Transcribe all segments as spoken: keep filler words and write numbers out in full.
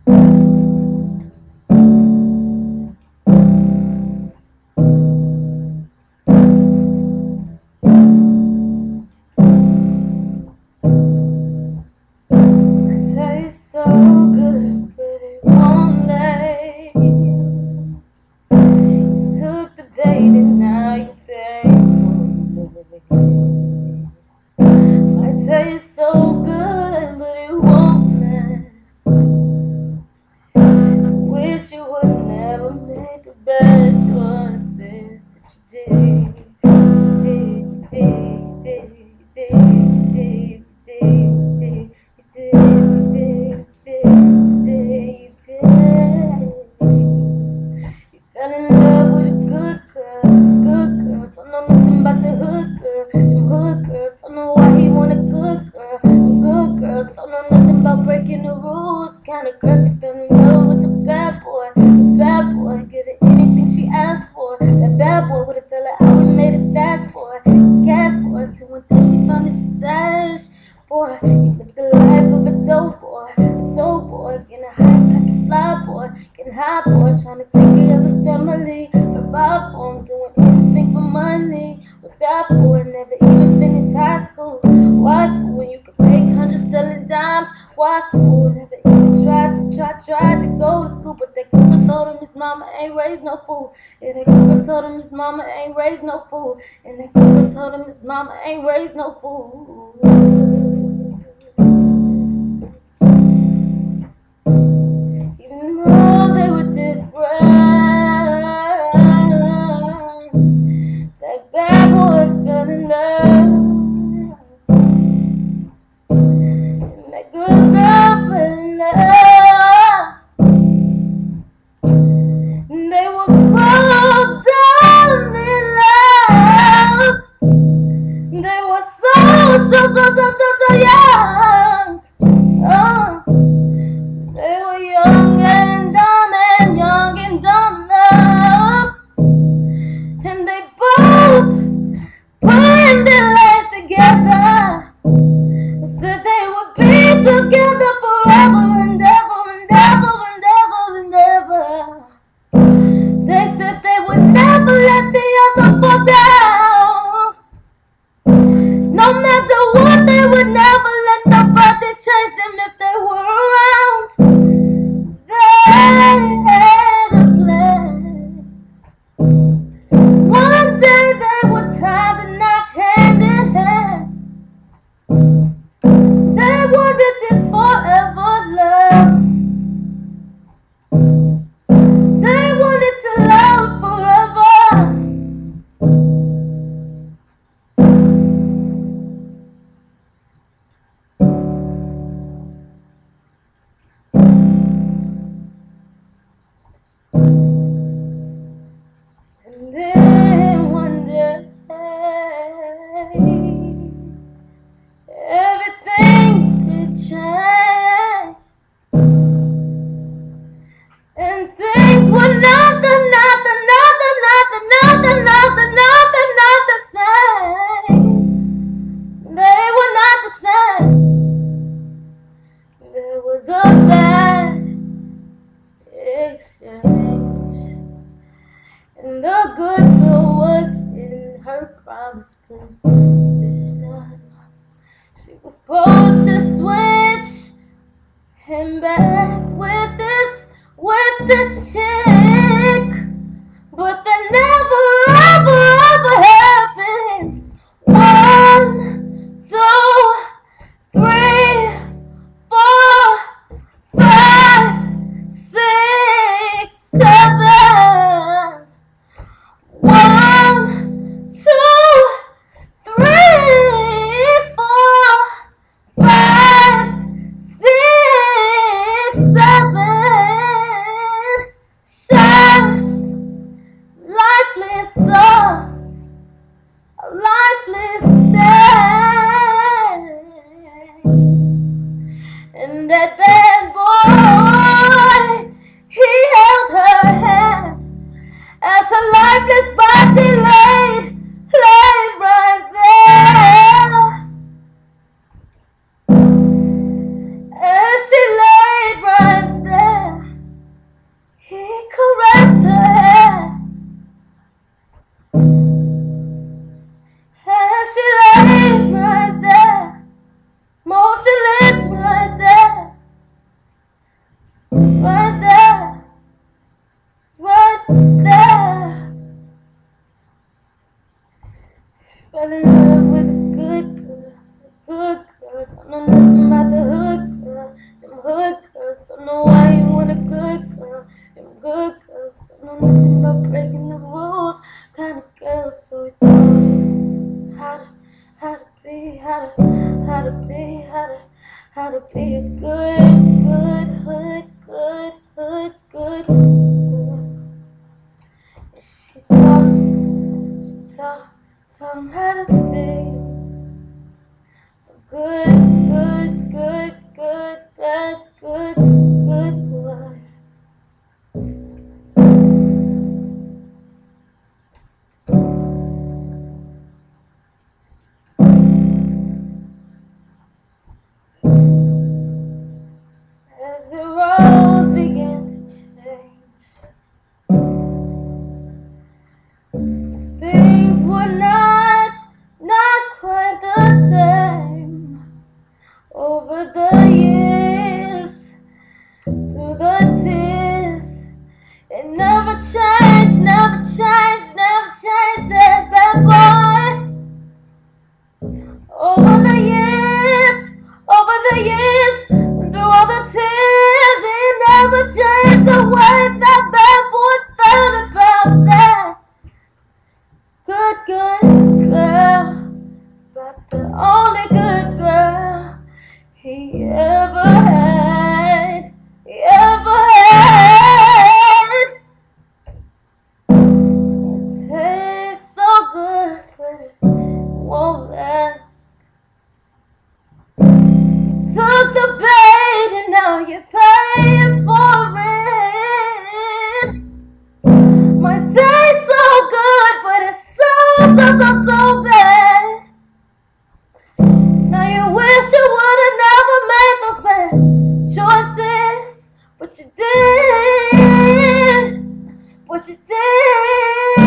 So good, but it won't last. You took the bait and now you pay for it. I taste so good, but it won't last. Wish you would never make the bad choices, but you did. You did, you did, you did, you did, you did, you did, you did, you did. You fell in love with a good girl, good girl. Don't know nothing about the hood girl. Them hood girls don't know why he want a good girl. Them good girls don't know nothing about breaking the rules. Kind of girl, she fell in love with the bad boy. The bad boy get her anything she asked for. That bad boy would've tell her how he made a stash for her. His cash boy, till one day she found his stash. Boy, you lived the life of a dope boy, a dope boy, getting high, cocky fly boy, getting high boy, trying to take care of his family, provide for him, doing anything for money. With that boy, never even finished high school. Why school when you could make hundreds selling dimes? Why school? Never even tried to try, tried to go to school, but that girl told him his mama ain't raised no fool. Yeah, that girl told him his mama ain't raised no fool, and that girl told him his mama ain't raised no fool. Even though they were different, that bad boy fell in love, and that good girl fell in love, and they were both down in love. They were so, so, so, so, so, so young. Oh. They were young and dumb and young and dumb love, and they both put their lives together, said they would be together forever and ever and ever and ever and ever. They said they would never let the other fall down. No matter what, they would never let nobody change them if they were around. They had a plan. One day they would tie the knot hand in hand. They wanted this forever love. They wanted to love forever. And then one day, everything did change, and things were not the, not the, not the, not the, not the, not the, not the, not the same. They were not the same. There was a bad exchange, and the good girl was in her promised position. She was supposed to switch him back with this, with this chick, but that never, ever, ever happened. One, two, three, four, five, six, seven. One, two, three, four, five, six, seven. the roads began to change. Things were not, not quite the same. Over the years, through the tears, it never changed, never changed, never changed that bad boy. Over the years, over the years, through all the tears, it never changed the way that bad boy felt about that good, good girl. But the only good girl he ever had, he ever had. It tastes so good, but it won't last. You took the bait and now you're paying for it. Might taste so good, but it's so, so, so, so bad. Now you wish you would've never made those bad choices, but you did, but you did.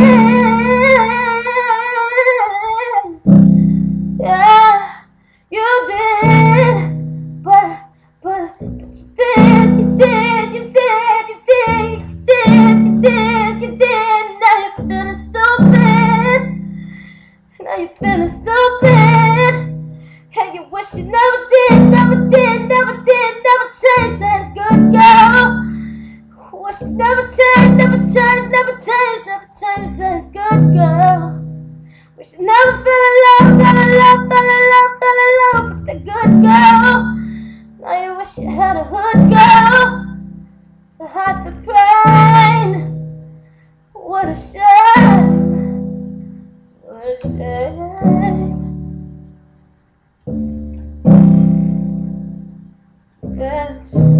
Yeah, you did, but, but, but you did, you did, you did, you did, you did, you did, you did. Now you're feeling stupid. Now you're feeling stupid. And you wish you never did, never did, never did, never changed that good girl. Wish you never changed, never changed, never changed, never changed that good girl. Wish you never fell in love, fell in love, fell in love, fell in love with the good girl. Now you wish you had a hood girl to hide the pain. What a shame, what a shame. Yeah.